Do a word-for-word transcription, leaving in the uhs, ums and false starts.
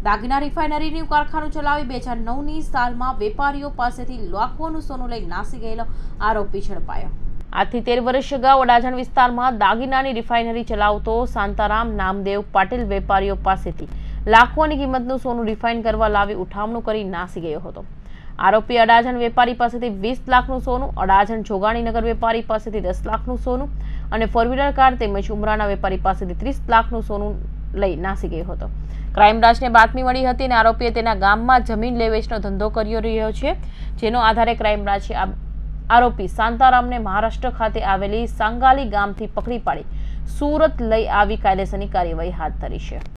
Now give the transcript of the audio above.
દાગીના રિફાઇનરીનું કારખાનું ચલાવી બે હજાર નવની સાલમાં વેપારીઓ પાસેથી લાખોનું સોનું લઈ નાસી ગયેલો આરોપી ઝડપાયો। આજથી તેર વર્ષ અગાઉ અડાજણ વિસ્તારમાં દાગીનાની રિફાઇનરી ચલાવતો શાંતારામ નામદેવ પાટીલ વેપારીઓ પાસેથી લાખોની કિંમતનું સોનું રિફાઇન કરવા લાવી ઉઠામણું કરી નાસી ગયો હતો। આરોપી અડાજણ વેપારી પાસેથી વીસ લાખનું સોનું, અડાજણ જોગાણીનગર વેપારી પાસેથી દસ લાખનું સોનું અને ફોર વ્હીલર કાર તેમજ ઉમરાના વેપારી પાસેથી ત્રીસ લાખનું સોનું લઈ નાસી ગયો હતો। ક્રાઇમ બ્રાન્ચને બાતમી મળી હતી અને આરોપીએ તેના ગામમાં જમીન લે વેચનો ધંધો કરી રહ્યો છે, જેનો આધારે ક્રાઇમ બ્રાન્ચે આરોપી શાંતારામને મહારાષ્ટ્ર ખાતે આવેલી સાંગાલી ગામથી પકડી પાડી સુરત લઈ આવી કાયદેસરની કાર્યવાહી હાથ ધરી છે।